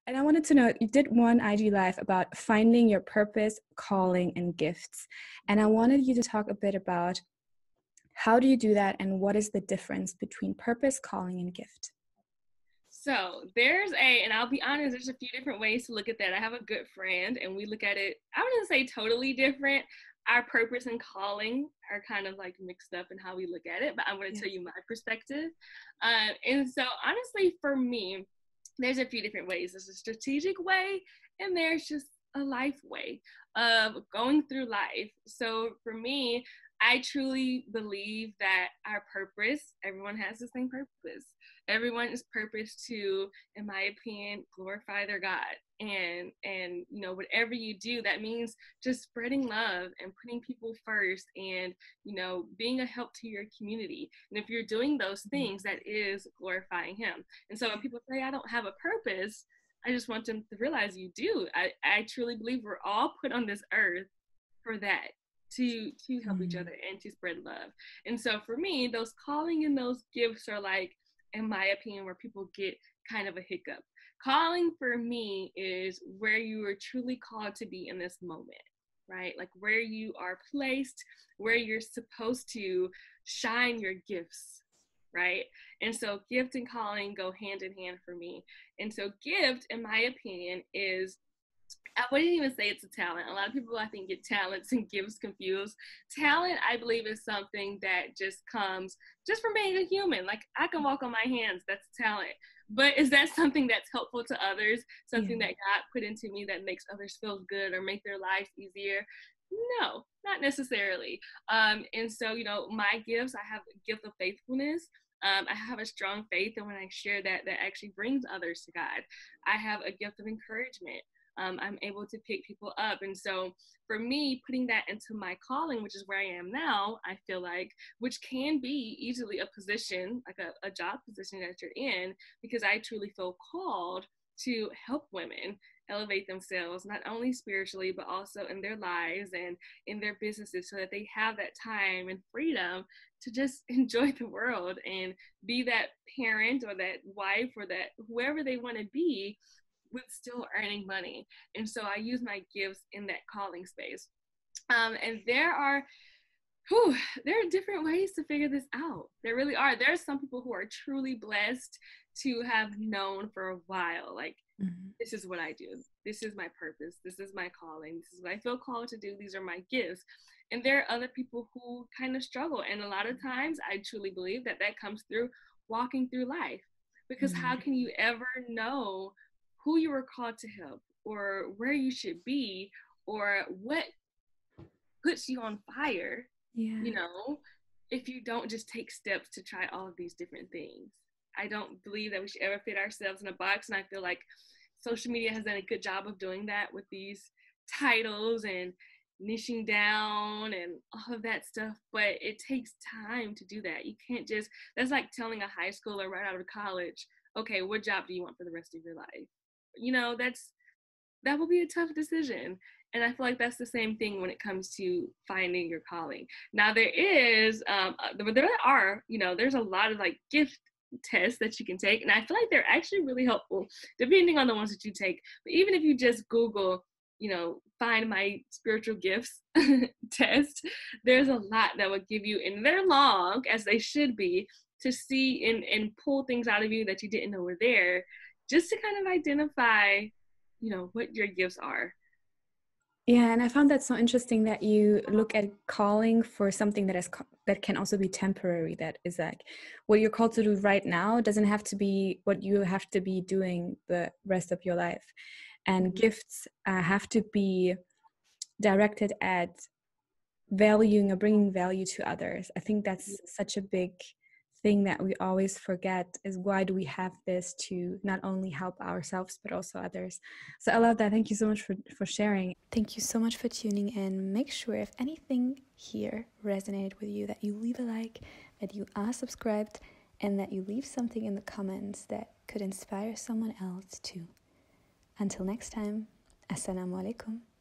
And I wanted to know, you did one IG Live about finding your purpose, calling, and gifts. And I wanted you to talk a bit about how do you do that and what is the difference between purpose, calling, and gift? So and I'll be honest, there's a few different ways to look at that. I have a good friend and we look at it, I wouldn't say totally different. Our purpose and calling are kind of like mixed up in how we look at it, but I'm going to tell Yes. you my perspective. And so honestly, for me, there's a few different ways. There's a strategic way and there's just a life way of going through life. So for me, I truly believe that our purpose, everyone has the same purpose. Everyone is purpose to, in my opinion, glorify their God. And whatever you do, that means just spreading love and putting people first and being a help to your community. And if you're doing those things, that is glorifying him. And so when people say I don't have a purpose, I just want them to realize you do. I truly believe we're all put on this earth for that, to help each Mm. other and to spread love. And so for me, those calling and those gifts are like, in my opinion, where people get kind of a hiccup. Calling for me is where you are truly called to be in this moment, right? Like where you are placed, where you're supposed to shine your gifts, right? And so gift and calling go hand in hand for me. And so gift, in my opinion, is, I wouldn't even say it's a talent. A lot of people, I think, get talents and gifts confused. Talent, I believe, is something that just comes just from being a human. Like I can walk on my hands, that's a talent. But is that something that's helpful to others? Yeah. Something that God put into me that makes others feel good or make their lives easier? No, not necessarily. And so, my gifts, I have a gift of faithfulness. I have a strong faith, and when I share that, that actually brings others to God. I have a gift of encouragement. I'm able to pick people up. And so for me, putting that into my calling, which is where I am now, I feel like, which can be easily a position, like a job position that you're in, because I truly feel called to help women elevate themselves, not only spiritually, but also in their lives and in their businesses, so that they have that time and freedom to just enjoy the world and be that parent or that wife or that whoever they want to be with still earning money. And so I use my gifts in that calling space. And whew, there are different ways to figure this out. There really are. There are some people who are truly blessed to have known for a while, like, Mhm. this is what I do. This is my purpose. This is my calling. This is what I feel called to do. These are my gifts. And there are other people who kind of struggle. And a lot of times, I truly believe that that comes through walking through life. Because how Mm. can you ever know who you were called to help or where you should be or what puts you on fire, Yeah. you know, if you don't just take steps to try all of these different things? I don't believe that we should ever fit ourselves in a box. And I feel like social media has done a good job of doing that with these titles and niching down and all of that stuff. But it takes time to do that. You can't just, that's like telling a high schooler right out of college, okay, what job do you want for the rest of your life? That will be a tough decision. And I feel like that's the same thing when it comes to finding your calling. Now there's a lot of like gift tests that you can take, and I feel like they're actually really helpful depending on the ones that you take. But even if you just Google, find my spiritual gifts test, there's a lot that would give you, and they're long as they should be, to see and pull things out of you that you didn't know were there, just to kind of identify what your gifts are. Yeah, and I found that so interesting that you look at calling for something that can also be temporary. That is like what you're called to do right now doesn't have to be what you have to be doing the rest of your life. And Mhm. gifts have to be directed at valuing or bringing value to others. I think that's such a big thing that we always forget, is why do we have this to not only help ourselves but also others. So I love that. Thank you so much for sharing. Thank you so much for tuning in. Make sure if anything here resonated with you that you leave a like, that you are subscribed, and that you leave something in the comments that could inspire someone else too. Until next time, Assalamu alaikum.